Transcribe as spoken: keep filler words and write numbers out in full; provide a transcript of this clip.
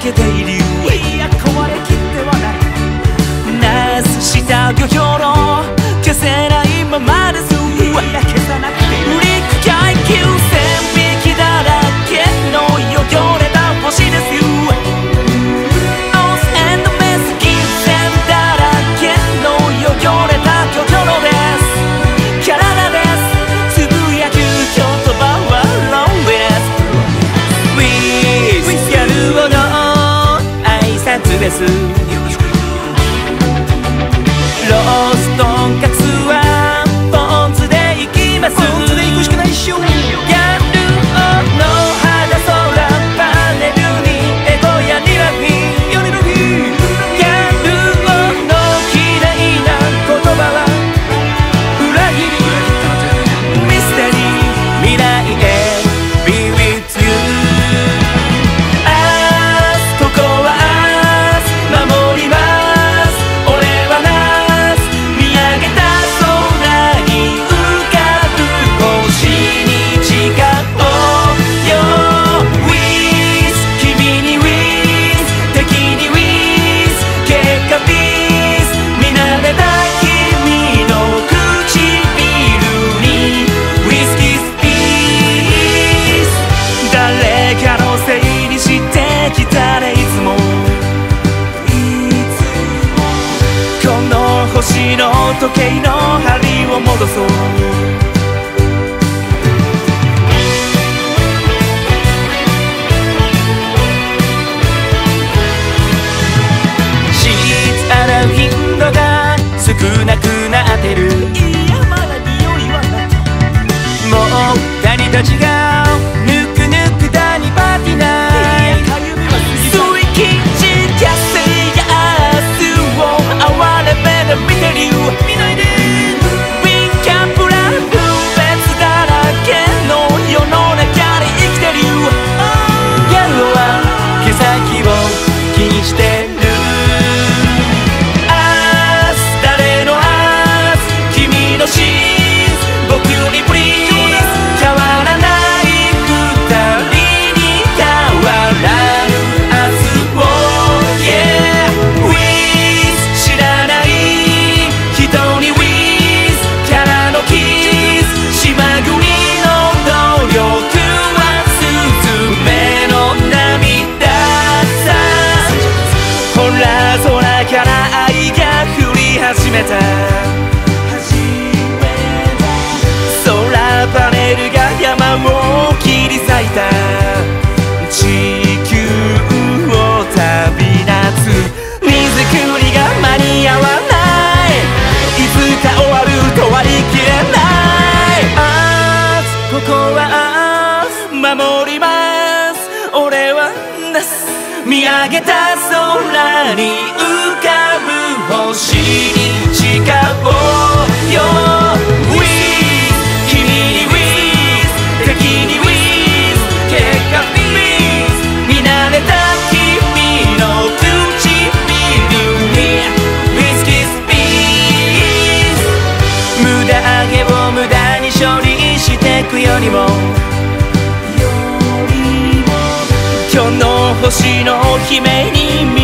けている。いや壊れきってはない。ナースした漁協の消せないままです。いや消さなくていい。陸海きゅうせんびきだらけの汚れた星ですよ。ノースエンドメスキ線だらけの汚れた漁協のです。体ですつぶやく言葉はロンリネス。 With ギャル男の挨拶です。ローストンカツはポン酢でいきます。ポン酢でいくしかないっしょ。ギャル男の肌空パネルにエゴやニラフィンヨニロフィン。ギャル男の嫌いな言葉は裏切りミステリー未来へ Be with you。 あーここはあー守ります。俺はな見上げた空に浮かぶ星に誓おうよ。 With 君に With 敵に With 結果 Peace 見慣れた君の唇に With Kiss Peace。 誰かのせいにしてきたねいつも。この星の時計の針を戻そう。シーツ洗う頻度が少なくなってる。いやまだ匂いはない。もうダニたちがぬくぬくダニパーティーナイト。水金地キャスや明日を哀れめで見てる。見ないで。ウィンキャンプラブ別だらけの世の中で生きてる。ギャルは毛先を気にしてる。アース誰のアース君のシーズ僕にプリーズ。変わらない二人に変わらぬ明日を Yeah With 知らない人に With キャラのキス島国の努力はスズメの涙さ。ほら空から愛が降り始めた。パネルが山を切り裂いた。地球を旅立つ荷造りが間に合わない。いつか終わると割り切れない。あーここは守ります。俺はなす見上げた空に浮かぶ星に誓おうよ。処理してくよりも今日の星の姫に